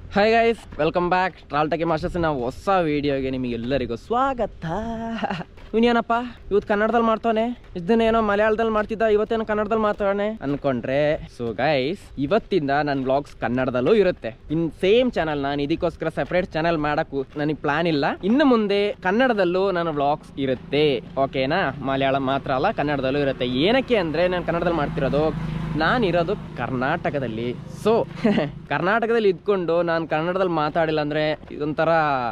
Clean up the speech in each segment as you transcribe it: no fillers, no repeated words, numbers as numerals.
Hi guys, welcome back travel tech ಮಾಸ್ಟರ್ಸ್ನ ಹೊಸ ವಿಡಿಯೋಗೆ ನಿಮಗೆಲ್ಲರಿಗೂ ಸ್ವಾಗತ. ಇವನೇನಪ್ಪ ಇವತ್ತು ಕನ್ನಡದಲ್ಲಿ ಮಾಡ್ತಾನೆ, ಇಷ್ಟೇನೋ ಏನೋ ಮಲಯಾಳದಲ್ಲಿ ಮಾಡ್ತಿದ್ದ, ಇವತ್ತೇನೋ ಕನ್ನಡದಲ್ಲಿ ಮಾತಾಡೋಣ ಅನ್ಕೊಂಡ್ರೆ. ಸೊ ಗೈಸ್, ಇವತ್ತಿಂದ ನನ್ನ ವ್ಲಾಗ್ಸ್ ಕನ್ನಡದಲ್ಲೂ ಇರುತ್ತೆ. ಇನ್ ಸೇಮ್ ಚಾನಲ್ ನಾನು ಇದಕ್ಕೋಸ್ಕರ ಸೆಪರೇಟ್ ಚಾನಲ್ ಮಾಡಕ್ಕೂ ನನಗೆ ಪ್ಲಾನ್ ಇಲ್ಲ. ಇನ್ನು ಮುಂದೆ ಕನ್ನಡದಲ್ಲೂ ನನ್ನ ವ್ಲಾಗ್ಸ್ ಇರುತ್ತೆ, ಓಕೆನಾ? ಮಲಯಾಳಂ ಮಾತ್ರ ಅಲ್ಲ, ಕನ್ನಡದಲ್ಲೂ ಇರುತ್ತೆ. ಏನಕ್ಕೆ ಅಂದ್ರೆ ನಾನು ಕನ್ನಡದಲ್ಲಿ ಮಾಡ್ತಿರೋದು, ನಾನಿರೋದು ಕರ್ನಾಟಕದಲ್ಲಿ. ಸೊ ಕರ್ನಾಟಕದಲ್ಲಿ ಇದ್ಕೊಂಡು ನಾನು ಕನ್ನಡದಲ್ಲಿ ಮಾತಾಡಿಲ್ಲ ಅಂದರೆ ಇದೊಂಥರ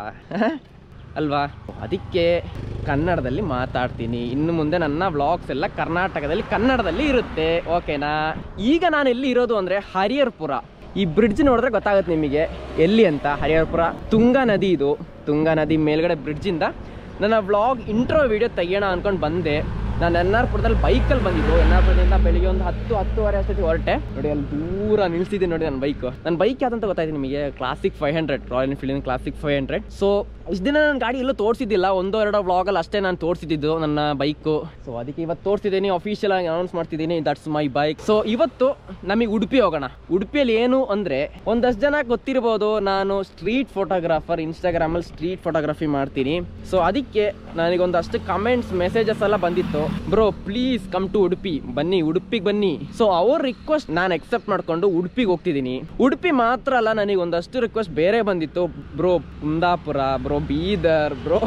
ಅಲ್ವಾ? ಅದಕ್ಕೆ ಕನ್ನಡದಲ್ಲಿ ಮಾತಾಡ್ತೀನಿ. ಇನ್ನು ಮುಂದೆ ನನ್ನ ವ್ಲಾಗ್ಸ್ ಎಲ್ಲ ಕನ್ನಡದಲ್ಲಿ ಇರುತ್ತೆ, ಓಕೆನಾ? ಈಗ ನಾನು ಎಲ್ಲಿ ಇರೋದು ಅಂದರೆ ಹರಿಹರಪುರ. ಈ ಬ್ರಿಡ್ಜ್ ನೋಡಿದ್ರೆ ಗೊತ್ತಾಗುತ್ತೆ ನಿಮಗೆ ಎಲ್ಲಿ ಅಂತ. ಹರಿಹರಪುರ ತುಂಗಾ ನದಿ, ಇದು ತುಂಗಾ ನದಿ ಮೇಲ್ಗಡೆ ಬ್ರಿಡ್ಜಿಂದ ನನ್ನ ವ್ಲಾಗ್ ಇಂಟ್ರೋ ವಿಡಿಯೋ ತೆಗಿಯೋಣ ಅಂದ್ಕೊಂಡು ಬಂದೆ. ನಾನು ಎನ್ ಆರ್ ಪುರದಲ್ಲಿ ಬೈಕಲ್ಲಿ ಬಂದಿದ್ದು. ಎನ್ ಆರ್ ಪುರದಿಂದ ಬೆಳಿಗ್ಗೆ ಒಂದು 10-10:30 ಅಷ್ಟೊತ್ತಿಗೆ ಹೊರಟೆ. ನೋಡಿ ಅಲ್ಲಿ ದೂರ ನಿಲ್ಸಿದ್ದೀನಿ ನೋಡಿ ನನ್ನ ಬೈಕ್ ಯಾವ್ದಂತ ಗೊತ್ತಾಯ್ತು ನಿಮಗೆ? Classic 500, Royal Enfield Classic 500. So ಇಷ್ಟು ದಿನ ನನ್ನ ಗಾಡಿ ಎಲ್ಲೂ ತೋರಿಸಿದ್ದಿಲ್ಲ, 1-2 ವ್ಲಾಗಲ್ಲಿ ಅಷ್ಟೇ ನಾನು ತೋರಿಸಿದ್ದು ನನ್ನ ಬೈಕು. ಸೊ ಅದಕ್ಕೆ ಇವತ್ತು ತೋರಿಸಿದ್ದೀನಿ, ಅಫಿಷಿಯಲ್ ಆಗಿ ಅನೌನ್ಸ್ ಮಾಡ್ತಿದ್ದೀನಿ, ದಟ್ಸ್ ಮೈ ಬೈಕ್. ಸೊ ಇವತ್ತು ನಮಗೆ ಉಡುಪಿ ಹೋಗೋಣ. ಉಡುಪಿಯಲ್ಲಿ ಏನು ಅಂದರೆ, ಒಂದಷ್ಟು ಜನ ಗೊತ್ತಿರ್ಬೋದು, ನಾನು ಸ್ಟ್ರೀಟ್ ಫೋಟೋಗ್ರಾಫರ್, ಇನ್ಸ್ಟಾಗ್ರಾಮಲ್ಲಿ ಸ್ಟ್ರೀಟ್ ಫೋಟೋಗ್ರಫಿ ಮಾಡ್ತೀನಿ. ಸೊ ಅದಕ್ಕೆ ನನಗೊಂದಷ್ಟು ಕಮೆಂಟ್ಸ್, ಮೆಸೇಜಸ್ ಎಲ್ಲ ಬಂದಿತ್ತು, bro please come to Udupi, ಬನ್ನಿ ಉಡುಪಿಗೆ ಬನ್ನಿ. ಸೊ ಅವ್ರ ರಿಕ್ವೆಸ್ಟ್ ನಾನು ಎಕ್ಸೆಪ್ಟ್ ಮಾಡ್ಕೊಂಡು ಉಡುಪಿಗೆ ಹೋಗ್ತಿದ್ದೀನಿ. ಉಡುಪಿ ಮಾತ್ರ ಅಲ್ಲ, ನನಗೆ ಒಂದಷ್ಟು ರಿಕ್ವೆಸ್ಟ್ ಬೇರೆ ಬಂದಿತ್ತು. Bro Kundapura, bro Bidar, bro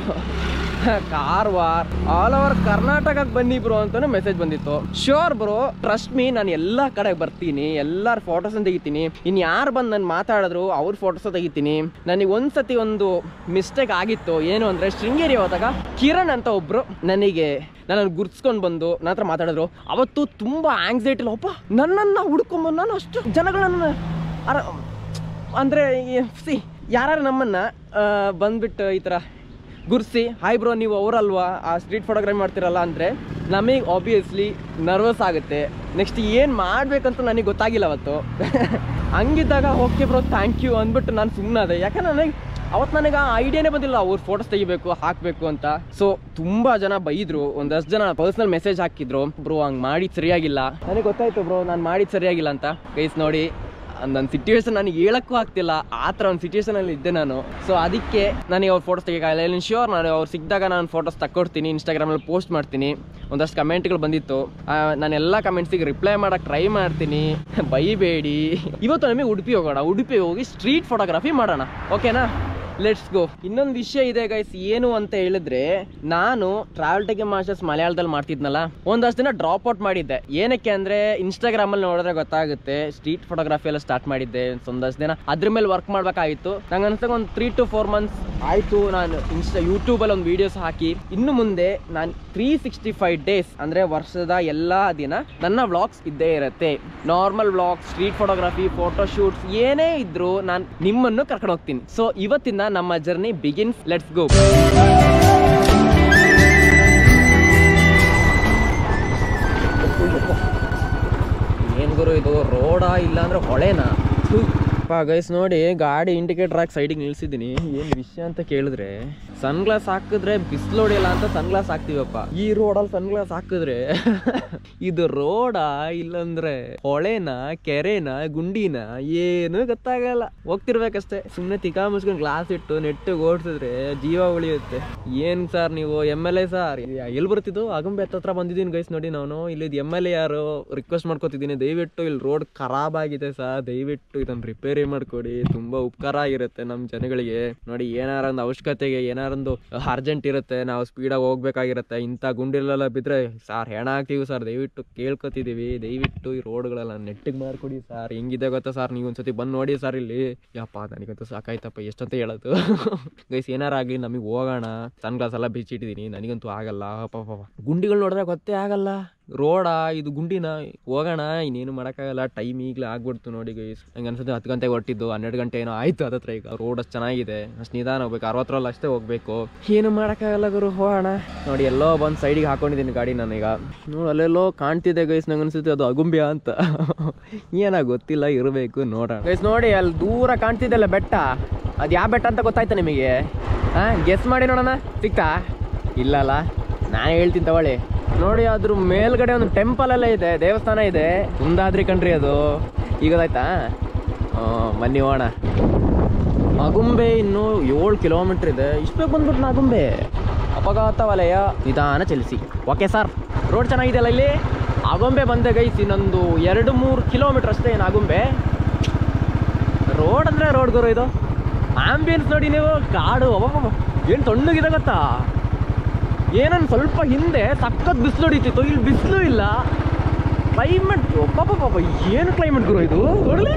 Karwar, all over ಕರ್ನಾಟಕಕ್ಕೆ ಬನ್ನಿ ಬ್ರೋ ಅಂತಾನು ಮೆಸೇಜ್ ಬಂದಿತ್ತು. ಶ್ಯೂರ್ ಬ್ರೋ, ಟ್ರಸ್ಟ್ ಮೀ, ನಾನು ಎಲ್ಲ ಕಡೆ ಬರ್ತೀನಿ, ಎಲ್ಲರ ಫೋಟೋಸ್ ತೆಗಿತೀನಿ. ಇನ್ನು ಯಾರು ಬಂದು ನಾನು ಮಾತಾಡಿದ್ರು ಅವ್ರ ಫೋಟೋಸ್ ತೆಗಿತೀನಿ. ನನಗೆ ಒಂದ್ಸತಿ ಒಂದು ಮಿಸ್ಟೇಕ್ ಆಗಿತ್ತು. ಏನು ಅಂದರೆ, ಶೃಂಗೇರಿ ಹೋದಾಗ ಕಿರಣ್ ಅಂತ ಒಬ್ರು ನನ್ನನ್ನು ಗುರ್ಸ್ಕೊಂಡು ಬಂದು ನನ್ನ ಹತ್ರ ಮಾತಾಡಿದ್ರು. ಅವತ್ತು ತುಂಬ ಆಂಗ್ಸೈಟಿಲ್ಲ, ಒಬ್ಬ ನನ್ನನ್ನು ಹುಡ್ಕೊಂಬಂದು, ನಾನು ಅಷ್ಟು ಜನಗಳನ್ನ ಅಂದರೆ ಯಾರು ನಮ್ಮನ್ನು ಬಂದ್ಬಿಟ್ಟು ಈ ಥರ ಗುರ್ಸಿ, ಹಾಯ್ ಬ್ರೋ ನೀವು ಅವರಲ್ವಾ ಆ ಸ್ಟ್ರೀಟ್ ಫೋಟೋಗ್ರಫಿ ಮಾಡ್ತಿರಲ್ಲ ಅಂದರೆ ನಮಗೆ ಆಬ್ವಿಯಸ್ಲಿ ನರ್ವಸ್ ಆಗುತ್ತೆ. ನೆಕ್ಸ್ಟ್ ಏನು ಮಾಡಬೇಕಂತ ನನಗೆ ಗೊತ್ತಾಗಿಲ್ಲ ಅವತ್ತು. ಹಂಗಿದ್ದಾಗ ಓಕೆ ಬ್ರೋ ಥ್ಯಾಂಕ್ ಯು ಅಂದ್ಬಿಟ್ಟು ನಾನು ಸುಮ್ಮನಾದೆ. ಯಾಕಂದ್ರೆ ಅವತ್ತು ನನಗೆ ಆ ಐಡಿಯಾನೇ ಬಂದಿಲ್ಲ ಅವ್ರ ಫೋಟೋಸ್ ತೆಗಿಬೇಕು, ಹಾಕಬೇಕು ಅಂತ. ಸೊ ತುಂಬ ಜನ ಬೈದರು, ಒಂದಷ್ಟು ಜನ ಪರ್ಸ್ನಲ್ ಮೆಸೇಜ್ ಹಾಕಿದ್ರು, ಬ್ರೋ ಹಂಗೆ ಮಾಡಿದ್ದು ಸರಿಯಾಗಿಲ್ಲ. ನನಗೆ ಗೊತ್ತಾಯ್ತು ಬ್ರೋ ನಾನು ಮಾಡಿದ್ದು ಸರಿಯಾಗಿಲ್ಲ ಅಂತ. ಗೈಸ್ ನೋಡಿ, ನನ್ನ ಸಿಚುವೇಶನ್ ನನಗೆ ಹೇಳಕ್ಕೂ ಆಗ್ತಿಲ್ಲ, ಆ ಥರ ಒಂದು ಸಿಚುವೇಶನಲ್ಲಿ ಇದ್ದೆ ನಾನು. ಸೊ ಅದಕ್ಕೆ ನನಗೆ ಅವ್ರ ಫೋಟೋಸ್ ತೆಗಿಯೋಕ್ಕಾಗಲ್ಲ. ಶ್ಯೂರ್ ನಾನು ಅವ್ರು ಸಿಕ್ಕಿದಾಗ ನಾನು ಫೋಟೋಸ್ ತಕ್ಕೊಡ್ತೀನಿ, ಇನ್ಸ್ಟಾಗ್ರಾಮಲ್ಲಿ ಪೋಸ್ಟ್ ಮಾಡ್ತೀನಿ. ಒಂದಷ್ಟು ಕಮೆಂಟ್ಗಳು ಬಂದಿತ್ತು, ನಾನು ಎಲ್ಲ ಕಮೆಂಟ್ಸಿಗೆ ರಿಪ್ಲೈ ಮಾಡೋಕ್ಕೆ ಟ್ರೈ ಮಾಡ್ತೀನಿ, ಬೈಬೇಡಿ. ಇವತ್ತು ನಮಗೆ ಉಡುಪಿ ಹೋಗೋಣ, ಉಡುಪಿ ಹೋಗಿ ಸ್ಟ್ರೀಟ್ ಫೋಟೋಗ್ರಫಿ ಮಾಡೋಣ, ಓಕೆನಾ? Let's go. ಇನ್ನೊಂದು ವಿಷಯ ಇದೆ ಗೈಸ್, ಏನು ಅಂತ ಹೇಳಿದ್ರೆ, ನಾನು ಟ್ರಾವೆಲ್ ಟೆಕ್ ಮಾಸ್ಟರ್ಸ್ ಮಲಯಾಳದಲ್ಲಿ ಮಾಡ್ತಿದ್ನಲ್ಲ, ಒಂದಷ್ಟು ದಿನ ಡ್ರಾಪ್ ಔಟ್ ಮಾಡಿದ್ದೆ. ಏನಕ್ಕೆ ಅಂದ್ರೆ, ಇನ್ಸ್ಟಾಗ್ರಾಮಲ್ಲಿ ನೋಡಿದ್ರೆ ಗೊತ್ತಾಗುತ್ತೆ, ಸ್ಟ್ರೀಟ್ ಫೋಟೋಗ್ರಫಿ ಎಲ್ಲ ಸ್ಟಾರ್ಟ್ ಮಾಡಿದ್ದೆ. ಒಂದಷ್ಟು ದಿನ ಅದ್ರ ಮೇಲೆ ವರ್ಕ್ ಮಾಡ್ಬೇಕಾಗಿತ್ತು. ನಂಗೆ ಅನ್ಸ್ದಾಗ ಒಂದು 3 to 4 months ಆಯಿತು. ನಾನು ಯೂಟ್ಯೂಬಲ್ಲಿ ಒಂದು ವೀಡಿಯೋಸ್ ಹಾಕಿ, ಇನ್ನು ಮುಂದೆ ನಾನು 365 days ಅಂದರೆ ವರ್ಷದ ಎಲ್ಲ ದಿನ ನನ್ನ ವ್ಲಾಗ್ಸ್ ಇದ್ದೇ ಇರುತ್ತೆ. Normal vlogs, street photography, photo shoots ಏನೇ ಇದ್ರು ನಾನು ನಿಮ್ಮನ್ನು ಕರ್ಕೊಂಡು ಹೋಗ್ತೀನಿ. ಸೊ ಇವತ್ತಿಂದ ನಮ್ಮ ಜರ್ನಿ ಬಿಗಿನ್ಸ್. Let's go. ಏನ್ ಗುರು ಇದು, ರೋಡಾ ಇಲ್ಲ ಅಂದ್ರೆ ಹೊಳೆನಾ? ಗೈಸ್ ನೋಡಿ, ಗಾಡಿ ಇಂಡಿಕೇಟರ್ ಹಾಕಿ ಸೈಡಿಗೆ ನಿಲ್ಸಿದ್ದೀನಿ. ಏನು ವಿಷಯ ಅಂತ ಕೇಳಿದ್ರೆ, ಸನ್ ಗ್ಲಾಸ್ ಹಾಕಿದ್ರೆ ಬಿಸಿಲು ಹೊಡಿಯಲ್ಲ ಅಂತ ಸನ್ ಗ್ಲಾಸ್ ಹಾಕ್ತೀವಪ್ಪ. ಈ ರೋಡಲ್ಲಿ ಸನ್ ಗ್ಲಾಸ್ ಹಾಕಿದ್ರೆ ಇದು ರೋಡಾ ಇಲ್ಲಂದ್ರೆ ಹೊಳೆನಾ, ಕೆರೆನಾ, ಗುಂಡಿನ ಏನು ಗೊತ್ತಾಗಲ್ಲ. ಹೋಗ್ತಿರ್ಬೇಕಷ್ಟೇ. ಸುಮ್ಮನೆ ತಿಕಾ ಮುಚ್ಕೊಂಡು ಗ್ಲಾಸ್ ಇಟ್ಟು ನೆಟ್ಟಿಗೆ ಓಡಿಸಿದ್ರೆ ಜೀವ ಉಳಿಯುತ್ತೆ. ಏನ್ ಸರ್ ನೀವು MLA ಸರ್? ಎಲ್ಲಿ ಬರ್ತಿದ್ದು? ಅಗಂಬೆ ಹತ್ರ ಬಂದಿದ್ದೀನಿ ಗೈಸ್. ನೋಡಿ ನಾನು ಇಲ್ಲಿ MLA ಯಾರು ರಿಕ್ವೆಸ್ಟ್ ಮಾಡ್ಕೋತಿದ್ದೀನಿ, ದಯವಿಟ್ಟು ಇಲ್ಲಿ ರೋಡ್ ಖರಾಬ್ ಆಗಿದೆ ಸರ್, ದಯವಿಟ್ಟು ಇದನ್ನು ರಿಪೇರಿ ಮಾಡ್ಕೊಡಿ, ತುಂಬಾ ಉಪಕಾರ ಆಗಿರುತ್ತೆ ನಮ್ಮ ಜನಗಳಿಗೆ. ನೋಡಿ, ಏನಾರ ಒಂದು ಅವಶ್ಯಕತೆಗೆ, ಏನಾರೊಂದು ಅರ್ಜೆಂಟ್ ಇರುತ್ತೆ, ನಾವು ಸ್ಪೀಡಾಗಿ ಹೋಗ್ಬೇಕಾಗಿರುತ್ತೆ, ಇಂಥ ಗುಂಡಿಲೆಲ್ಲ ಬಿದ್ರೆ ಸಾರ್ ಹೆಣ ಆಗ್ತೀವಿ ಸರ್, ದಯವಿಟ್ಟು ಕೇಳ್ಕೊತಿದೀವಿ, ದಯವಿಟ್ಟು ಈ ರೋಡ್ಗಳೆಲ್ಲ ನೆಟ್ಟಿಗೆ ಮಾಡ್ಕೊಡಿ ಸರ್. ಹೆಂಗಿದೆ ಗೊತ್ತಾ ಸರ್, ನೀವು ಒಂದ್ಸತಿ ಬಂದು ನೋಡಿ ಸರ್ ಇಲ್ಲಿ. ಯಪ್ಪ ನನಗಂತೂ ಸಾಕಾಯ್ತಪ್ಪ, ಎಷ್ಟಂತ ಹೇಳೋದು. ಗೈಸ್ ಏನಾರ ಆಗ್ಲಿ ನಮಗೆ ಹೋಗೋಣ. ಸನ್ ಗ್ಲಾಸ್ ಎಲ್ಲ ಬಿಚ್ಚಿಟ್ಟಿದ್ದೀನಿ, ನನಗಂತೂ ಆಗಲ್ಲ. ಪಾಪ ಗುಂಡಿಗಳು ನೋಡಿದ್ರೆ ಗೊತ್ತೇ ಆಗಲ್ಲ, ರೋಡಾ ಇದು ಗುಂಡಿನ, ಹೋಗೋಣ, ಇನ್ನೇನು ಮಾಡೋಕ್ಕಾಗಲ್ಲ. ಟೈಮ್ ಈಗಲೇ ಆಗ್ಬಿಡ್ತು ನೋಡಿ ಗೈಸ್. ನಂಗೆ ಅನ್ಸುತ್ತೆ 10 ಗಂಟೆಗೆ ಹೊಟ್ಟಿದ್ದು, 12 ಗಂಟೆ ಏನೋ ಆಯ್ತು ಅದತ್ರ. ಈಗ ರೋಡ್ ಅಷ್ಟು ಚೆನ್ನಾಗಿದೆ, ಅಷ್ಟು ನಿಧಾನ ಹೋಗ್ಬೇಕು, 60ರಲ್ಲಿ ಅಷ್ಟೇ ಹೋಗ್ಬೇಕು. ಏನು ಮಾಡೋಕ್ಕಾಗಲ್ಲ ಗುರು, ಹೋಗೋಣ. ನೋಡಿ ಎಲ್ಲೋ ಬಂದು ಸೈಡಿಗೆ ಹಾಕೊಂಡಿದ್ದೀನಿ ಗಾಡಿ ನಾನೀಗ. ನೋಡಿ ಅಲ್ಲೆಲ್ಲೋ ಕಾಣ್ತಿದೆ ಗೈಸ್, ನಂಗೆ ಅನ್ಸುತ್ತೆ ಅದು ಅಗುಂಬ್ಯ ಅಂತ. ಏನಾಗ ಗೊತ್ತಿಲ್ಲ, ಇರಬೇಕು, ನೋಡೋಣ ಗೈಸ್. ನೋಡಿ ಅಲ್ಲಿ ದೂರ ಕಾಣ್ತಿದ್ದೆಲ್ಲ ಬೆಟ್ಟ, ಅದು ಯಾವ ಬೆಟ್ಟ ಅಂತ ಗೊತ್ತಾಯ್ತಾ ನಿಮಗೆ? ಗೆಸ್ ಮಾಡಿ ನೋಡೋಣ, ಸಿಕ್ತಾ? ಇಲ್ಲಲ್ಲ, ನಾನು ಹೇಳ್ತೀನಿ ತಗೊಳ್ಳಿ. ನೋಡಿ ಅದ್ರ ಮೇಲ್ಗಡೆ ಒಂದು ಟೆಂಪಲ್ ಎಲ್ಲ ಇದೆ, ದೇವಸ್ಥಾನ ಇದೆ, ಕುಂದಾದ್ರಿ ಕಣ್ರಿ ಅದು. ಈಗ ಗೊತ್ತಾಯ್ತಾ? ಬನ್ನಿ ಹೋಗೋಣ. ಆಗುಂಬೆ ಇನ್ನು 7 ಕಿಲೋಮೀಟರ್ ಇದೆ. ಇಷ್ಟು ಬೇಗ ಬಂದ್ಬಿಟ್ಟು ಆಗುಂಬೆ. ಅಪಘಾತ ವಲಯ ನಿಧಾನ ಚಲಿಸಿ. ಓಕೆ ಸರ್, ರೋಡ್ ಚೆನ್ನಾಗಿದೆಯಲ್ಲ ಇಲ್ಲಿ. ಆಗುಂಬೆ ಬಂದೆ ಗೈಸ್, ಇನ್ನೊಂದು 2-3 ಕಿಲೋಮೀಟರ್ ಅಷ್ಟೇ ಏನು ಆಗುಂಬೆ. ರೋಡ್ ಅಂದರೆ ರೋಡ್ ಗುರು ಇದು. ಆಂಬಿಯನ್ಸ್ ನೋಡಿ ನೀವು, ಕಾಡು ಅವ ಏನು ತಣ್ಣಗಿದೆ ಗೊತ್ತಾ. ಏನನ್ನು ಸ್ವಲ್ಪ ಹಿಂದೆ ಸಖತ್ ಬಿಸಿಲು ಹೊಡಿತಿತ್ತು, ಇಲ್ಲಿ ಬಿಸಿಲು ಇಲ್ಲ. ಕ್ಲೈಮೇಟ್ ಪಾಪ ಏನು ಕ್ಲೈಮೇಟ್ ಗುರು ಇದು ನೋಡಲಿ.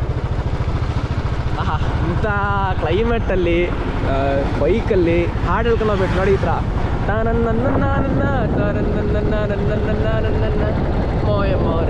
ಇಂಥ ಕ್ಲೈಮೇಟಲ್ಲಿ ಬೈಕಲ್ಲಿ ಹಾಡು ಹೇಳ್ಕೊಂಡು ಹೋಗ್ಬೇಕು ನೋಡಿ. ಈ ಥರ ಮೋಯ ಮೋರೆ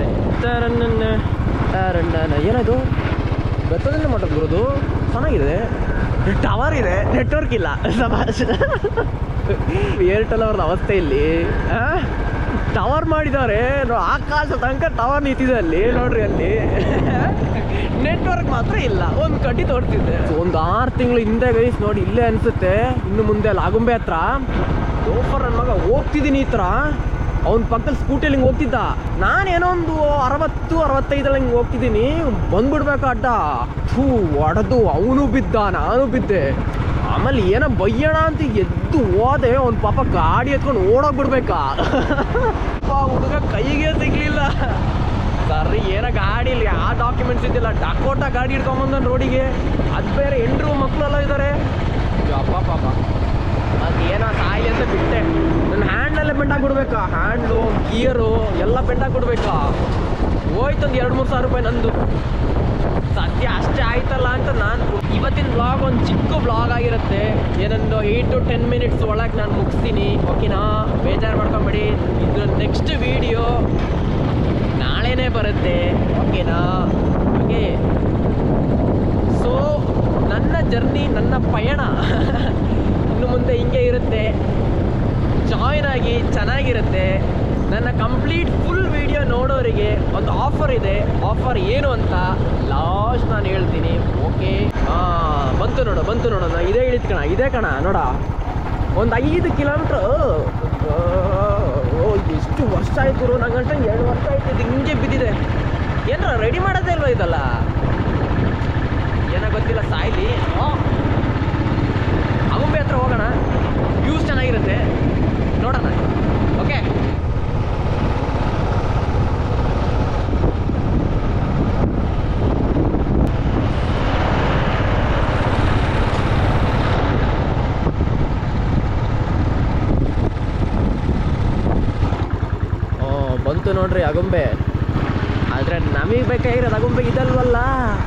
ಏನದು ಬೆತ್ತದಿಂದ ಮಾಡೋದು ಗುರುದು. ಚೆನ್ನಾಗಿದೆ, ಟವರ್ ಇದೆ, ನೆಟ್ವರ್ಕ್ ಇಲ್ಲ. ಸಮಾಜ ಏರ್ಟೆಲ್ ಅವ್ರದ್ದು ಅವಸ್ಥೆ ಇಲ್ಲಿ. ಟವರ್ ಮಾಡಿದವ್ರೆ, ಆಕಾಶ ತನಕ ಟವರ್ ನಿಂತಿದೆ ಅಲ್ಲಿ ನೋಡ್ರಿ. ಅಲ್ಲಿ ನೆಟ್ವರ್ಕ್ ಮಾತ್ರ ಇಲ್ಲ. ಒಂದು ಕಡ್ಡಿ ತೋರ್ತಿದ್ದೆ ಒಂದು 6 ತಿಂಗಳು ಹಿಂದೆ ಗೈಸ್ ನೋಡಿ. ಇಲ್ಲೇ ಅನ್ಸುತ್ತೆ, ಇನ್ನು ಮುಂದೆ ಅಲ್ಲಿ ಆಗುಂಬೆ ಹತ್ರ ಲೋಫರ್ ನನ್ನ ಮಗ ಹೋಗ್ತಿದ್ದೀನಿ ಈ ಥರ. ಅವ್ನ ಪಕ್ಕದಲ್ಲಿ ಸ್ಕೂಟಿಯಲ್ಲಿ ಹಿಂಗೆ ಹೋಗ್ತಿದ್ದ. ನಾನೇನೋ ಒಂದು 60-65 ಹಿಂಗೆ ಹೋಗ್ತಿದ್ದೀನಿ, ಬಂದ್ಬಿಡ್ಬೇಕು ಅಡ್ಡ. ಹೊಡೆದು ಅವನು ಬಿದ್ದ, ನಾನು ಬಿದ್ದೆ. ಆಮೇಲೆ ಏನೋ ಬಯ್ಯೋಣ ಅಂತ ಎದ್ದು ಹೋದೆ. ಅವ್ನ ಪಾಪ ಗಾಡಿ ಎತ್ಕೊಂಡು ಓಡೋಗ್ಬಿಡ್ಬೇಕಾ. ಹುಡುಗ ಕೈಗೆ ಸಿಗ್ಲಿಲ್ಲ. ಸರಿ ಏನೋ ಗಾಡೀಲಿ ಯಾವ ಡಾಕ್ಯುಮೆಂಟ್ಸ್ ಇದ್ದಿಲ್ಲ. ಡಕೋಟ ಗಾಡಿ ಹಿಡ್ಕೊಂಬಂದ ರೋಡಿಗೆ. ಅದು ಬೇರೆ ಹೆಂಡ್ರು ಮಕ್ಕಳೆಲ್ಲ ಇದ್ದಾರೆ. ಅಪ್ಪ ಪಾಪ ಅದು ಏನೋ ಸಾಯಿ ಅಂತ ಬಿಟ್ಟೆ. ನನ್ನ ಹ್ಯಾಂಡ್ಲಲ್ಲೇ ಬೆಂಡಾಗ್ಬಿಡ್ಬೇಕಾ. ಹ್ಯಾಂಡ್ಲು ಗಿಯರು ಎಲ್ಲ ಬೆಂಡಾಗ್ಬಿಡ್ಬೇಕಾ. ಹೋಯ್ತಂದು 2-3 ಸಾವಿರ ರೂಪಾಯಿ ನಂದು. ಸದ್ಯ ಅಷ್ಟೇ ಆಯ್ತಲ್ಲ ಅಂತ ನಾನು ಇವತ್ತಿನ ಬ್ಲಾಗ್ ಒಂದು ಚಿಕ್ಕ ಬ್ಲಾಗ್ ಆಗಿರುತ್ತೆ. ಏನೊಂದು 8-10 ಮಿನಿಟ್ಸ್ ಒಳಗೆ ನಾನು ಮುಗಿಸ್ತೀನಿ. ಓಕೆನಾ, ಬೇಜಾರು ಮಾಡ್ಕೊಂಬೇಡಿ. ಇದು ನೆಕ್ಸ್ಟ್ ವಿಡಿಯೋ ನಾಳೆನೇ ಬರುತ್ತೆ. ಓಕೆನಾ, ಓಕೆ. ಸೊ ನನ್ನ ಜರ್ನಿ, ನನ್ನ ಪಯಣ ಇನ್ನು ಮುಂದೆ ಹಿಂಗೆ ಇರುತ್ತೆ. ಜಾಯ್ನ್ ಆಗಿ, ಚೆನ್ನಾಗಿರುತ್ತೆ. ನನ್ನ ಕಂಪ್ಲೀಟ್ ಫುಲ್ ವಿಡಿಯೋ ನೋಡೋರಿಗೆ ಒಂದು ಆಫರ್ ಇದೆ. ಆಫರ್ ಏನು ಅಂತ ಲಾಸ್ಟ್ ನಾನು ಹೇಳ್ತೀನಿ. ಓಕೆ, ಬಂತು ನೋಡೋಣ. ಇದೇ ಇಳಿತು ಕಣ, ಇದೇ ಕಣ ನೋಡ. ಒಂದು 5 ಕಿಲೋಮೀಟ್ರ್. ಎಷ್ಟು ವರ್ಷ ಆಯ್ತು ನಂಗಂಟ 2 ವರ್ಷ ಆಯ್ತು ಇದು ಹಿಂಗೆ ಬಿದ್ದಿದೆ. ಏನಾರ ರೆಡಿ ಮಾಡೋದೇ ಇಲ್ವ ಇದಲ್ಲ, ಏನೋ ಗೊತ್ತಿಲ್ಲ. ಸಾಯ್ಲಿ. ಆಗುಂಬೆ ಹತ್ರ ಹೋಗೋಣ, ವ್ಯೂಸ್ ಚೆನ್ನಾಗಿರುತ್ತೆ, ನೋಡೋಣ. ಓಕೆ, ಬಂತು ನೋಡ್ರಿ ಆಗುಂಬೆ. ಆದರೆ ನಮಗೆ ಬೇಕಾಗಿರೋದು ಆಗುಂಬೆ ಇದಲ್ವಲ್ಲ.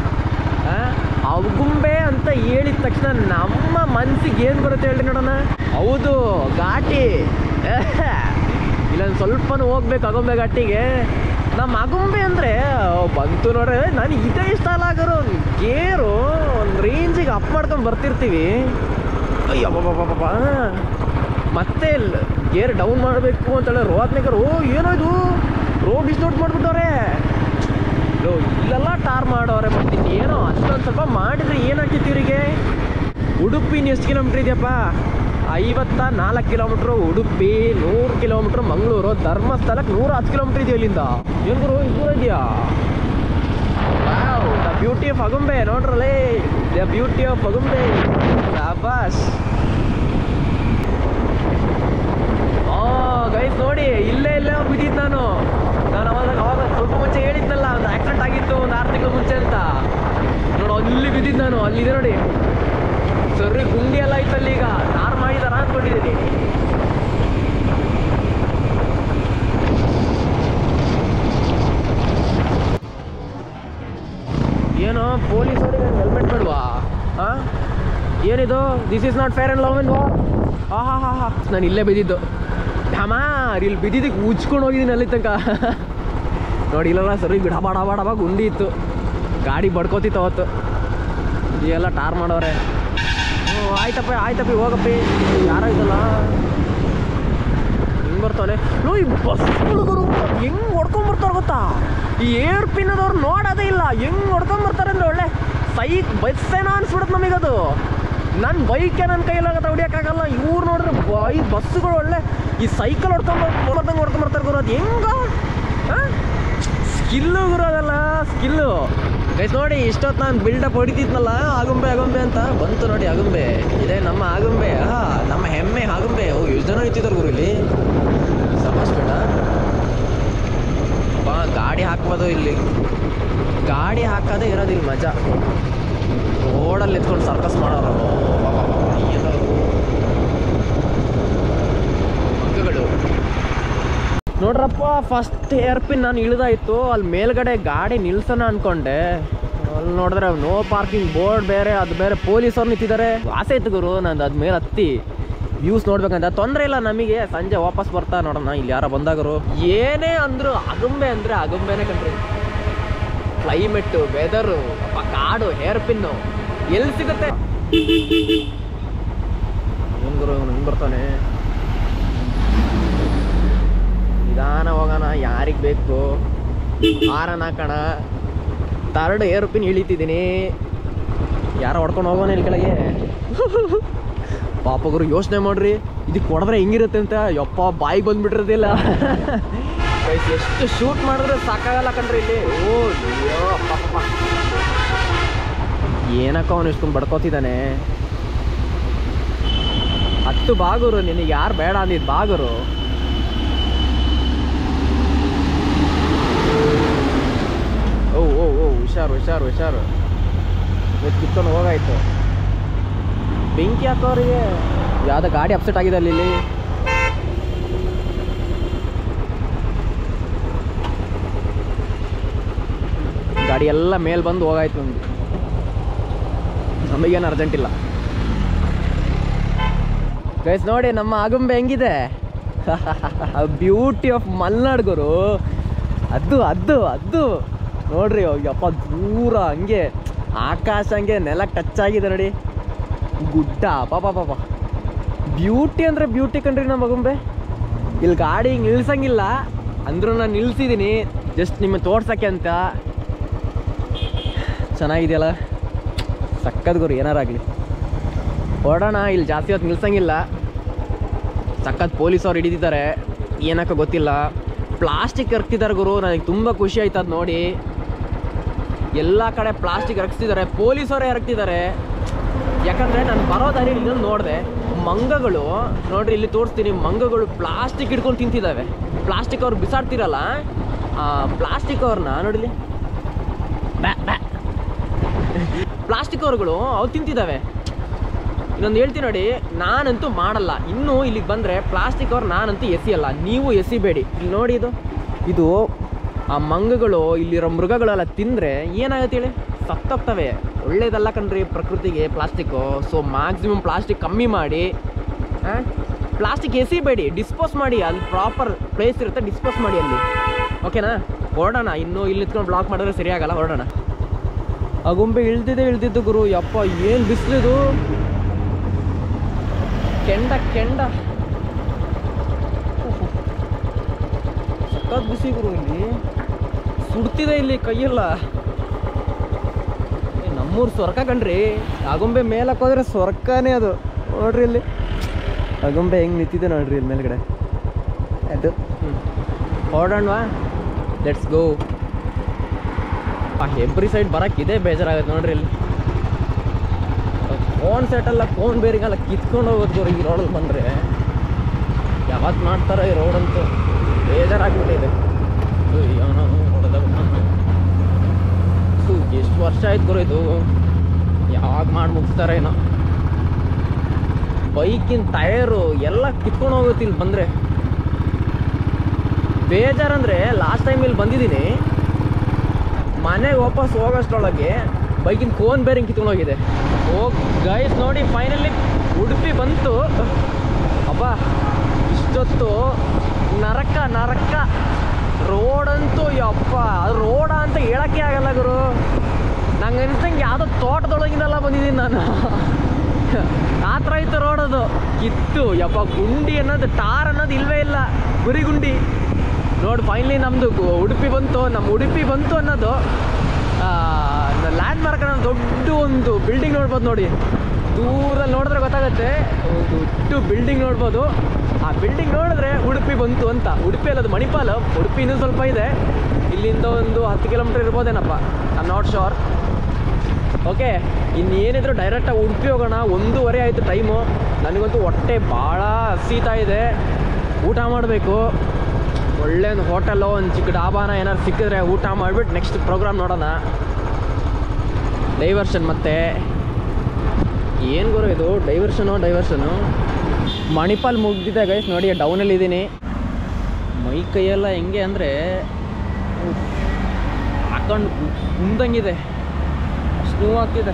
ಆಗುಂಬೆ ಅಂತ ಹೇಳಿದ ತಕ್ಷಣ ನಮ್ಮ ಮನಸ್ಸಿಗೆ ಏನು ಬರುತ್ತೆ ಹೇಳಿ ನೋಡೋಣ. ಹೌದು, ಘಾಟಿ. ಇಲ್ಲೊಂದು ಸ್ವಲ್ಪನೂ ಹೋಗ್ಬೇಕು ಆಗುಂಬೆ ಘಾಟಿಗೆ. ನಮ್ಮ ಆಗುಂಬೆ ಅಂದರೆ ಬಂತು ನೋಡ್ರಿ. ನಾನು ಇದೇ ಇಷ್ಟ ಅಲ್ಲ ಆಗೋರು. ಗೇರು ಒಂದು ರೇಂಜಿಗೆ ಅಪ್ ಮಾಡ್ಕೊಂಡು ಬರ್ತಿರ್ತೀವಿ. ಅಯ್ಯಬ್ಬಬ್ಬಬ್ಬ, ಮತ್ತೆ ಗೇರ್ ಡೌನ್ ಮಾಡಬೇಕು ಅಂತೇಳಿ ರೋದ್ನೇಕರು ಏನೋ ಇದು ರೋಡ್ ಡಿಸ್ಟೋಟ್ ಮಾಡಿಬಿಟ್ಟವ್ರೆ. ಇಲ್ಲೆಲ್ಲ ಟಾರ್ ಮಾಡೋರೆ. ಮತ್ತೆ ಏನೋ ಅಷ್ಟೊಂದು ಸ್ವಲ್ಪ ಮಾಡಿದ್ರೆ ಏನಾಗ್ತಿತ್ತು ಇವರಿಗೆ. ಉಡುಪಿ ಎಷ್ಟು ಕಿಲೋಮೀಟ್ರ್ ಇದೆಯಪ್ಪ? 54 ಕಿಲೋಮೀಟ್ರು ಉಡುಪಿ, 100 ಕಿಲೋಮೀಟ್ರ್ ಮಂಗಳೂರು, ಧರ್ಮಸ್ಥಳಕ್ಕೆ 110 ಕಿಲೋಮೀಟ್ರ್ ಇದೆಯಾ ಇಲ್ಲಿಂದ. ಏನು ಗುರು ಇದು ದೂರ ಇದೆಯಾ? ದ ಬ್ಯೂಟಿ ಆಫ್ ಆಗುಂಬೆ ನೋಡ್ರಲ್ಲೇ, ದ ಬ್ಯೂಟಿ ಆಫ್ ಆಗುಂಬೆ. ಶಾಬಾಸ್. ಗೈಸ್ ನೋಡಿ, ಇಲ್ಲೇ ಬಿದ್ದಿದ್ದು ನಾನು ಅವಾಗ ಸ್ವಲ್ಪ ಮುಂಚೆ ಹೇಳಿದ್ನಲ್ಲ, ಒಂದು ಆಕ್ಸಿಡೆಂಟ್ ಆಗಿತ್ತು ಒಂದು 6 ತಿಂಗಳು ಮುಂಚೆ ಅಂತ. ನೋಡು ಅಲ್ಲಿ ಬಿದ್ದಿದ್ದು ನಾನು. ಅಲ್ಲಿದೆ ನೋಡಿ, ಸರಿ ಗುಂಡಿ ಎಲ್ಲ ಐತಲ್ಲಿ. ಈಗ ನಾರು ಮಾಡಿದಾರ ಅಂದ್ಕೊಂಡಿದ್ದೀನಿ. ಏನೋ ಪೊಲೀಸವ್ರಿಗೆ ಹೆಲ್ಮೆಟ್ ಬೇಡವಾ? ಏನಿದು? This is not fair and love and war. ನಾನು ಇಲ್ಲೇ ಬಿದ್ದಿದ್ದು. ಇಲ್ಲಿ ಬಿದ್ದಿದ್ದಕ್ಕೆ ಉಜ್ಕೊಂಡು ಹೋಗಿದ್ದೀನಿ ಅಲ್ಲಿ ತನಕ. ನೋಡಿ ಇಲ್ಲಲ್ಲ, ಸರಿ ಡಬ ಗುಂಡಿ ಇತ್ತು. ಗಾಡಿ ಬಡ್ಕೋತಿತ್ತು ಅವತ್ತು. ಎಲ್ಲ ಟಾರ್ ಮಾಡೋರೆ. ಆಯ್ತಪ್ಪಿ ಹೋಗಪ್ಪಿ. ಯಾರೋ ಇದಲ್ಲ ಹಿಂಗೆ ಬರ್ತಾನೆ. ಈ ಬಸ್ ಹುಡುಗರು ಹೆಂಗೆ ಹೊಡ್ಕೊಂಬರ್ತಾರೆ ಗೊತ್ತಾ? ಈ ಏರ್ ಪಿನ್ನದವ್ರು ನೋಡೋದೇ ಇಲ್ಲ. ಹೆಂಗೆ ಹೊಡ್ಕೊಂಬರ್ತಾರೆ ಅಂದರೆ ಒಳ್ಳೆ ಬಸ್ಸೇನೋ ಅನ್ಸ್ಬಿಡುತ್ತೆ ನಮಗದು. ನನ್ನ ಬೈಕೆ ನನ್ನ ಕೈಲಾಗತ್ತೆ, ಹೊಡಿಯೋಕ್ಕಾಗಲ್ಲ. ಇವ್ರು ನೋಡ್ರೆ ಬಸ್ಸುಗಳು ಒಳ್ಳೆ ಈ ಸೈಕಲ್ ಹೊಡ್ಕೊಂಬರ್ತಾರೆ ಗುರು. ಅದು ಹೆಂಗ ಸ್ಕಿಲ್ಲು ಗುರೋದಲ್ಲ, ಸ್ಕಿಲ್ಲು ಗೈಸ್. ನೋಡಿ ಇಷ್ಟೊತ್ತು ನಾನು ಬಿಲ್ಡಪ್ ಹೊಡಿತಿದ್ನಲ್ಲ ಆಗುಂಬೆ ಆಗುಂಬೆ ಅಂತ, ಬಂತು ನೋಡಿ ಆಗುಂಬೆ. ಇದೇ ನಮ್ಮ ಆಗುಂಬೆ, ನಮ್ಮ ಹೆಮ್ಮೆ ಆಗುಂಬೆ. ಎಷ್ಟು ಜನ ನಿಂತಿದ್ದಾರೆ ಗುರು ಇಲ್ಲಿ, ಸಮಸ್ ಬೇಡ. ಗಾಡಿ ಹಾಕ್ಬೋದು ಇಲ್ಲಿ, ಗಾಡಿ ಹಾಕೋದೇ ಇರೋದಿಲ್ಲ ಮಜಾ. ರೋಡಲ್ಲಿ ಎತ್ಕೊಂಡು ಸರ್ಕಸ್ ಮಾಡೋರು ಮಕ್ಕಳು ನೋಡ್ರಪ್ಪ. ಫಸ್ಟ್ ಏರ್ ಪಿನ್ ನಾನು ಇಳಿದಾಯ್ತು, ಅಲ್ಲಿ ಮೇಲ್ಗಡೆ ಗಾಡಿ ನಿಲ್ಸೋಣ ಅನ್ಕೊಂಡೆ. ಅಲ್ಲಿ ನೋಡಿದ್ರೆ ನೋ ಪಾರ್ಕಿಂಗ್ ಬೋರ್ಡ್ ಬೇರೆ, ಅದು ಬೇರೆ ಪೊಲೀಸವ್ರು ನಿಂತಿದ್ದಾರೆ. ಆಸೆ ಇತ್ತು ಗುರು ನಂದು ಅದ್ ಮೇಲೆ ಹತ್ತಿ ವ್ಯೂಸ್ ನೋಡ್ಬೇಕಂತ. ತೊಂದರೆ ಇಲ್ಲ ನಮಗೆ, ಸಂಜೆ ವಾಪಸ್ ಬರ್ತಾ ನೋಡೋಣ. ಇಲ್ಲಿ ಯಾರೋ ಬಂದಾಗರು ಏನೇ ಅಂದ್ರು ಆಗುಂಬೆ ಅಂದರೆ ಆಗುಂಬೆನೇ ಕಣ್ರಿ. ಕ್ಲೈಮೇಟು, ವೆದರು, ಕಾಡು, ಹೇರ್ ಪಿನ್ನು ಎಲ್ಲಿ ಸಿಗುತ್ತೆ? ಏನು ಗುರು ಹಿಂಗೆ ಬರ್ತಾನೆ. ನಿಧಾನ ಹೋಗೋಣ, ಯಾರಿಗೆ ಬೇಕು ಹಾರನ ಕಣ. ಥರ್ಡ್ ಏರ್ ಪಿನ್ ಇಳಿತಿದ್ದೀನಿ, ಯಾರೋ ಹೊಡ್ಕೊಂಡು ಹೋಗೋಣ ಇಲ್ಲಿ ಕೆಳಗೆ. ಪಾಪಗುರು ಯೋಚನೆ ಮಾಡ್ರಿ, ಇದಕ್ಕೆ ಹೊಡೆದ್ರೆ ಹೆಂಗಿರುತ್ತೆ ಅಂತ. ಯಪ್ಪ ಬಾಯಿಗೆ ಬಂದ್ಬಿಟ್ಟಿರೋದಿಲ್ಲ. ಎಷ್ಟು ಶೂಟ್ ಮಾಡಿದ್ರೆ ಸಾಕಾಗಲ್ಲ ಕಣ್ರಿ ಇಲ್ಲಿ. ಓ ಪಾಪ, ಏನಕ್ಕ ಅವನು ಇಷ್ಟೊಂದು ಬಡ್ಕೋತಿದ್ದಾನೆ. ಹತ್ತು ಬಾಗುರು, ನಿನಗೆ ಯಾರು ಬೇಡ ಅಂದಿದ್ದು ಬಾಗುರು. ಓ ಓ ಓ ಹುಷಾರು ಹುಷಾರು ಹುಷಾರು, ಕಿತ್ಕೊಂಡು ಹೋಗಾಯ್ತು. ಬೆಂಕಿ ಹಾಕೋರಿಗೆ ಯಾವುದೋ ಗಾಡಿ ಅಪ್ಸೆಟ್ ಆಗಿದೆ ಅಲ್ಲಿ. ಗಾಡಿ ಎಲ್ಲ ಮೇಲೆ ಬಂದು ಹೋಗಾಯ್ತು ನಮ್ದು. ನಮಗೇನು ಅರ್ಜೆಂಟ್ ಇಲ್ಲ ಗೈಸ್. ನೋಡಿ ನಮ್ಮ ಆಗುಂಬೆ ಹೆಂಗಿದೆ. ಬ್ಯೂಟಿ ಆಫ್ ಮಲ್ನಾಡ್ ಗುರು. ಅದು ಅದು ಅದು ನೋಡ್ರಿ, ಯಪ್ಪ ದೂರ ಹಂಗೆ ಆಕಾಶ ಹಂಗೆ ನೆಲಕ್ಕೆ ಟಚ್ ಆಗಿದೆ ನೋಡಿ. ಗುಡ್ಡ ಪಾಪ ಪಾಪ, ಬ್ಯೂಟಿ ಅಂದರೆ ಬ್ಯೂಟಿ ಕಣ್ರಿ ನಮ್ಮ ಆಗುಂಬೆ. ಇಲ್ಲಿ ಗಾಡಿ ಹಿಂಗೆ ನಿಲ್ಸಂಗಿಲ್ಲ ಅಂದ್ರೂ ನಾನು ನಿಲ್ಸಿದ್ದೀನಿ ಜಸ್ಟ್ ನಿಮಗೆ ತೋರ್ಸೋಕ್ಕೆ ಅಂತ. ಚೆನ್ನಾಗಿದೆಯಲ್ಲ, ಸಕ್ಕತ್ ಗುರು. ಏನಾರಾಗಲಿ ಹೊರಡೋಣ. ಇಲ್ಲಿ ಜಾಸ್ತಿ ಹೊತ್ತು ನಿಲ್ಸಂಗಿಲ್ಲ, ಸಖತ್ ಪೊಲೀಸವ್ರು ಹಿಡಿದಿದ್ದಾರೆ. ಏನಕ್ಕ ಗೊತ್ತಿಲ್ಲ, ಪ್ಲಾಸ್ಟಿಕ್ ಎರಕ್ತಿದ್ದಾರೆ ಗುರು. ನನಗೆ ತುಂಬ ಖುಷಿ ಆಯ್ತು ಅದು ನೋಡಿ. ಎಲ್ಲ ಕಡೆ ಪ್ಲಾಸ್ಟಿಕ್ ಎರಕ್ತಿದ್ದಾರೆ, ಪೊಲೀಸವರೇ ಎರಕ್ತಿದ್ದಾರೆ. ಯಾಕಂದರೆ ನಾನು ಬರೋ ದಾರಿ ಇನ್ನೊಂದು ನೋಡಿದೆ, ಮಂಗಗಳು ನೋಡ್ರಿ ಇಲ್ಲಿ ತೋರಿಸ್ತೀನಿ. ಮಂಗಗಳು ಪ್ಲಾಸ್ಟಿಕ್ ಹಿಡ್ಕೊಂಡು ತಿಂತಿದ್ದಾವೆ. ಪ್ಲಾಸ್ಟಿಕ್ ಅವ್ರು ಬಿಸಾಡ್ತಿರಲ್ಲ, ಪ್ಲಾಸ್ಟಿಕ್ ಅವ್ರನ್ನ ನೋಡಿಲಿ, ಪ್ಲಾಸ್ಟಿಕ್ ಅವ್ರುಗಳು ಅವು ತಿಂತಿದ್ದಾವೆ. ಇನ್ನೊಂದು ಹೇಳ್ತೀನಿ ನೋಡಿ, ನಾನಂತೂ ಮಾಡಲ್ಲ. ಇನ್ನೂ ಇಲ್ಲಿಗೆ ಬಂದರೆ ಪ್ಲಾಸ್ಟಿಕ್ ಅವ್ರು ನಾನಂತೂ ಎಸಿಯಲ್ಲ, ನೀವು ಎಸಿಬೇಡಿ. ಇಲ್ಲಿ ನೋಡಿ, ಇದು ಆ ಮಂಗಗಳು ಇಲ್ಲಿರೋ ಮೃಗಗಳೆಲ್ಲ ತಿಂದರೆ ಏನಾಗುತ್ತೆ ಹೇಳಿ, ಸತ್ತೋಗ್ತವೆ. ಒಳ್ಳೇದಲ್ಲ ಕಣ್ರಿ ಪ್ರಕೃತಿಗೆ ಪ್ಲಾಸ್ಟಿಕ್ಕು. ಸೊ ಮ್ಯಾಕ್ಸಿಮಮ್ ಪ್ಲಾಸ್ಟಿಕ್ ಕಮ್ಮಿ ಮಾಡಿ, ಪ್ಲಾಸ್ಟಿಕ್ ಎಸಿಬೇಡಿ, ಡಿಸ್ಪೋಸ್ ಮಾಡಿ. ಅಲ್ಲಿ ಪ್ರಾಪರ್ ಪ್ಲೇಸ್ ಇರುತ್ತೆ, ಡಿಸ್ಪೋಸ್ ಮಾಡಿ ಅಲ್ಲಿ. ಓಕೆನಾ? ಹೊರಡೋಣ. ಇನ್ನೂ ಇಲ್ಲಿ ನಿಂತ್ಕೊಂಡು ಬ್ಲಾಕ್ ಮಾಡಿದ್ರೆ ಸರಿಯಾಗಲ್ಲ, ಹೊರಡೋಣ. ಆಗುಂಬೆ ಇಳ್ದಿದ್ದು ಗುರು. ಯಪ್ಪ ಏನು ಬಿಸಿಲಿದು, ಕೆಂಡ ಕೆಂಡ, ಸಖತ್ ಬಿಸಿ ಗುರು. ಇಲ್ಲಿ ಸುಡ್ತಿದೆ, ಇಲ್ಲಿ ಕೈಯೆಲ್ಲ. ನಮ್ಮೂರು ಸ್ವರ್ಗ ಕಣ್ರಿ. ಆಗುಂಬೆ ಮೇಲಕ್ಕೆ ಹೋದ್ರೆ ಸ್ವರ್ಗನೇ ಅದು. ನೋಡ್ರಿ ಇಲ್ಲಿ ಆಗುಂಬೆ ಹೆಂಗೆ ನಿಂತಿದೆ ನೋಡ್ರಿ ಇಲ್ಲಿ ಮೇಲ್ಗಡೆ. ಅದು ಹೊರಡೋಣವಾ? Let's go. ಎವ್ರಿ ಸೈಡ್ ಬರೋಕ್ಕೆ ಇದೇ ಬೇಜಾರಾಗುತ್ತೆ ನೋಡ್ರಿ. ಇಲ್ಲಿ ಫೋನ್ ಸೆಟೆಲ್ಲ, ಫೋನ್ ಬೇರಿಗೆಲ್ಲ ಕಿತ್ಕೊಂಡು ಹೋಗೋದು ಗುರು. ಈ ರೋಡಲ್ಲಿ ಬಂದರೆ ಯಾವತ್ತು ಮಾಡ್ತಾರೋ ಈ ರೋಡಂತೂ ಬೇಜಾರಾಗ್ಬಿಟ್ಟಿದೆ. ಎಷ್ಟು ವರ್ಷ ಆಯ್ತು ಗುರು ಇದು, ಯಾವಾಗ ಮಾಡಿ ಮುಗಿಸ್ತಾರ ಏನೋ. ಬೈಕಿನ ಟಯರು ಎಲ್ಲ ಕಿತ್ಕೊಂಡು ಹೋಗುತ್ತೆ ಇಲ್ಲಿ ಬಂದರೆ. ಬೇಜಾರಂದರೆ ಲಾಸ್ಟ್ ಟೈಮ್ ಇಲ್ಲಿ ಬಂದಿದ್ದೀನಿ, ಮನೆಗೆ ವಾಪಸ್ ಹೋಗೋಷ್ಟರೊಳಗೆ ಬೈಕಿನ ಕೋನ್ ಬೇರೆ ಕಿತ್ಕೊಂಡು ಹೋಗಿದೆ. ಗೈಸ್ ನೋಡಿ, ಫೈನಲಿ ಉಡುಪಿ ಬಂತು. ಅಬ್ಬಾ ಇಷ್ಟೊತ್ತು ನರಕ ನರಕ. ರೋಡಂತೂ ಯಪ್ಪ, ಅದು ರೋಡ ಅಂತ ಹೇಳೋಕ್ಕೆ ಆಗಲ್ಲ ಗುರು. ನಂಗೆ ಅನ್ಸಂಗೆ ಯಾವುದೋ ತೋಟದೊಳಗಿನೆಲ್ಲ ಬಂದಿದ್ದೀನಿ ನಾನು. ಆ ಥರ ಇತ್ತು ರೋಡದು. ಕಿತ್ತು ಯಪ್ಪ, ಗುಂಡಿ ಅನ್ನೋದು, ಟಾರ್ ಅನ್ನೋದು ಇಲ್ಲವೇ ಇಲ್ಲ, ಗುರಿ ಗುಂಡಿ. ನೋಡಿ ಫೈನಲಿ ನಮ್ಮದು ಉಡುಪಿ ಬಂತು. ನಮ್ಮ ಉಡುಪಿ ಬಂತು ಅನ್ನೋದು ಲ್ಯಾಂಡ್ ಮಾರ್ಕ್ ಅನ್ನೋದು ದೊಡ್ಡ ಒಂದು ಬಿಲ್ಡಿಂಗ್ ನೋಡ್ಬೋದು ನೋಡಿ. ದೂರಲ್ಲಿ ನೋಡಿದ್ರೆ ಗೊತ್ತಾಗುತ್ತೆ, ದೊಡ್ಡ ಬಿಲ್ಡಿಂಗ್ ನೋಡ್ಬೋದು. ಆ ಬಿಲ್ಡಿಂಗ್ ನೋಡಿದ್ರೆ ಉಡುಪಿ ಬಂತು ಅಂತ. ಉಡುಪಿ ಅಲ್ಲದು ಮಣಿಪಾಲ, ಉಡುಪಿ ಇನ್ನೂ ಸ್ವಲ್ಪ ಇದೆ. ಇಲ್ಲಿಂದ ಒಂದು 10 ಕಿಲೋಮೀಟರ್ ಇರ್ಬೋದೇನಪ್ಪ, I am not sure. Okay, ಇನ್ನೇನಿದ್ರು ಡೈರೆಕ್ಟಾಗಿ ಉಡುಪಿ ಹೋಗೋಣ. 1:15 ಆಯಿತು ಟೈಮು. ನನಗಂತೂ ಹೊಟ್ಟೆ ಭಾಳ ಹಸೀತಾ ಇದೆ, ಊಟ ಮಾಡಬೇಕು. ಒಳ್ಳೆ ಒಂದು ಹೋಟೆಲ್ಲೋ ಒಂದು ಚಿಕ್ಕ ಡಾಬಾನ ಏನಾದ್ರು ಸಿಕ್ಕಿದ್ರೆ ಊಟ ಮಾಡಿಬಿಟ್ಟು ನೆಕ್ಸ್ಟ್ ಪ್ರೋಗ್ರಾಮ್ ನೋಡೋಣ. ಡೈವರ್ಷನ್ ಮತ್ತೆ ಏನು ಗುರು ಇದು, ಡೈವರ್ಷನು. ಮಣಿಪಾಲ್ ಮುಗ್ದಿದೆ ಗೈಸ್, ನೋಡಿ ಡೌನಲ್ಲಿ ಇದ್ದೀನಿ. ಮೈ ಕೈಯೆಲ್ಲ ಹೆಂಗೆ ಅಂದರೆ ಹಾಕೊಂಡು ಮುಂದಂಗಿದೆ, ಅಷ್ಟು ನೋವಾಗ್ತಿದೆ.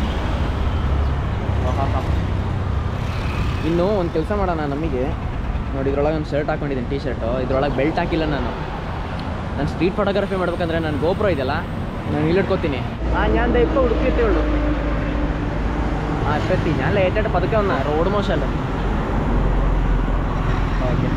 ಇನ್ನು ಒಂದು ಕೆಲಸ ಮಾಡೋಣ, ನಮಗೆ ನೋಡಿ ಇದ್ರೊಳಗೆ ಒಂದು ಶರ್ಟ್ ಹಾಕೊಂಡಿದ್ದೀನಿ, ಟೀ ಶರ್ಟು. ಇದ್ರೊಳಗೆ ಬೆಲ್ಟ್ ಹಾಕಿಲ್ಲ ನಾನು ಸ್ಟ್ರೀಟ್ ಫೋಟೋಗ್ರಫಿ ಮಾಡ್ಬೇಕಂದ್ರೆ ನನ್ನ ಗೋಪ್ರೋ ಇದೆಯಲ್ಲ, ನಾನು ಇಲ್ಲಿಟ್ಕೋತೀನಿ. ഞാൻ ഇപ്പോൾ ഉടുപ്പിയത്തേ ഉള്ളൂ. ഇപ്പം എത്തി. ഞാൻ ലേറ്റായിട്ട് പതുക്കെ വന്നാ, റോഡ് മോശമല്ല. ಓಕೆ,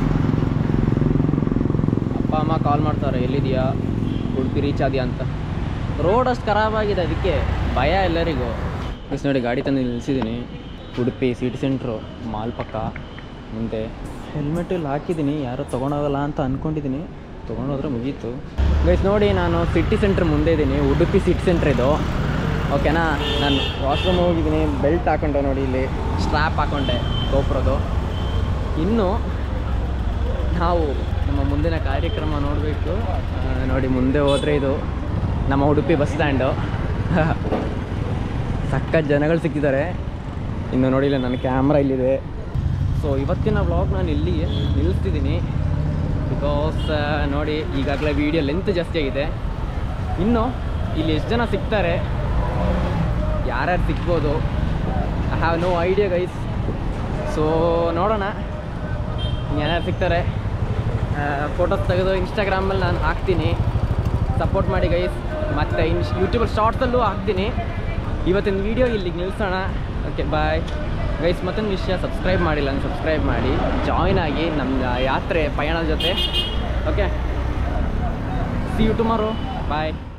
ಅಪ್ಪ ಅಮ್ಮ ಕಾಲ್ ಮಾಡ್ತಾರೆ, ಎಲ್ಲಿದೆಯಾ, ಉಡುಪಿ ರೀಚ್ ಆದ್ಯಾ ಅಂತ. ರೋಡ್ ಅಷ್ಟು ಖರಾಬಾಗಿದೆ, ಅದಕ್ಕೆ ಭಯ ಎಲ್ಲರಿಗೂ. ಪ್ಲಸ್ ನೋಡಿ ಗಾಡಿ ತಂದು ನಿಲ್ಲಿಸಿದ್ದೀನಿ, ಉಡುಪಿ ಸಿಟಿ ಸೆಂಟ್ರು ಮಾಲ್ ಪಕ್ಕ ಮುಂದೆ. ಹೆಲ್ಮೆಟ್ ಇಲ್ಲಿ ಹಾಕಿದ್ದೀನಿ, ಯಾರೋ ತೊಗೊಂಡೋಗಲ್ಲ ಅಂತ ಅಂದ್ಕೊಂಡಿದ್ದೀನಿ, ತೊಗೊಂಡೋದ್ರೆ ಮುಗೀತು. ಗೈಸ್ ನೋಡಿ, ನಾನು ಸಿಟಿ ಸೆಂಟ್ರ್ ಮುಂದೆ ಇದ್ದೀನಿ, ಉಡುಪಿ ಸಿಟಿ ಸೆಂಟ್ರ್ ಇದು. ಓಕೆನಾ, ನಾನು ವಾಶ್ರೂಮ್ ಹೋಗಿದ್ದೀನಿ, ಬೆಲ್ಟ್ ಹಾಕೊಂಡೆ ನೋಡಿ, ಇಲ್ಲಿ ಸ್ಟ್ರ್ಯಾಪ್ ಹಾಕೊಂಡೆ ಗೋಪ್ರೋದು. ಇನ್ನು ನಾವು ನಮ್ಮ ಮುಂದಿನ ಕಾರ್ಯಕ್ರಮ ನೋಡಬೇಕು. ನೋಡಿ ಮುಂದೆ ಹೋದರೆ ಇದು ನಮ್ಮ ಉಡುಪಿ ಬಸ್ ಸ್ಟ್ಯಾಂಡು. ಸಖತ್ ಜನಗಳು ಸಿಕ್ಕಿದ್ದಾರೆ. ಇನ್ನು ನೋಡಿಲ್ಲ, ನನ್ನ ಕ್ಯಾಮ್ರಾ ಇಲ್ಲಿದೆ. ಸೊ ಇವತ್ತಿನ ವ್ಲಾಗ್ ನಾನು ಇಲ್ಲಿಗೆ ನಿಲ್ಲಿಸ್ತಿದ್ದೀನಿ, ಬಿಕಾಸ್ ನೋಡಿ ಈಗಾಗಲೇ ವೀಡಿಯೋ ಲೆಂತ್ ಜಾಸ್ತಿ ಆಗಿದೆ. ಇನ್ನು ಇಲ್ಲಿ ಎಷ್ಟು ಜನ ಸಿಗ್ತಾರೆ, ಯಾರ್ಯಾರು ಸಿಗ್ಬೋದು, I have no idea guys. So ನೋಡೋಣ ಯಾರ್ಯಾರು ಸಿಗ್ತಾರೆ. ಫೋಟೋಸ್ ತೆಗೆದು ಇನ್ಸ್ಟಾಗ್ರಾಮಲ್ಲಿ ನಾನು ಹಾಕ್ತೀನಿ, ಸಪೋರ್ಟ್ ಮಾಡಿ ಗೈಸ್. ಮತ್ತು ಯೂಟ್ಯೂಬಲ್ಲಿ ಶಾರ್ಟ್ಸಲ್ಲೂ ಹಾಕ್ತೀನಿ. ಇವತ್ತಿನ ವೀಡಿಯೋ ಇಲ್ಲಿಗೆ ನಿಲ್ಲಿಸೋಣ. Okay bye guys. ಮತ್ತೊಂದು ವಿಷಯ, ಸಬ್ಸ್ಕ್ರೈಬ್ ಮಾಡಿಲ್ಲ ಅಂದರೆ ಸಬ್ಸ್ಕ್ರೈಬ್ ಮಾಡಿ, ಜಾಯ್ನ್ ಆಗಿ ನಮ್ಮ ಯಾತ್ರೆ ಪಯಣದ ಜೊತೆ. Okay, see you tomorrow, bye.